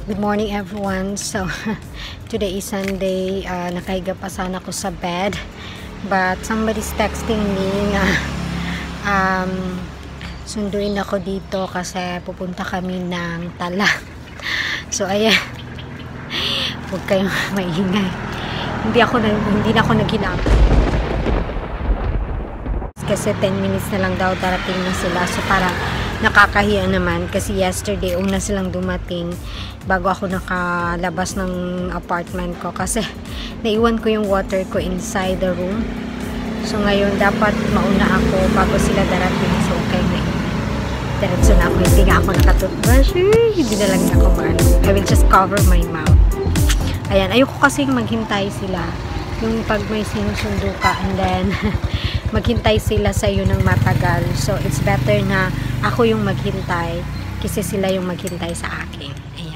Good morning everyone. So today is Sunday. Nakahiga pa sana ako sa bed, but somebody's texting me na sunduin ako dito kasi pupunta kami ng Tala. So ayan, huwag kayong maingay. Hindi na ako naghinap kasi 10 minutes na lang daw darating na sila. So parang nakakahiya naman kasi yesterday una silang dumating bago ako nakalabas ng apartment ko kasi naiwan ko yung water ko inside the room. So ngayon dapat mauna ako bago sila darating. So okay na, diretso na ako. Hindi nga ako nakatoothbrush. Hindi na lang ako maano. I will just cover my mouth. Ayan, ayoko kasing maghintay sila yung pag may sinusundo ka and then maghintay sila sa iyo ng matagal. So it's better na ako yung maghintay kasi sila yung maghintay sa akin. Ayan.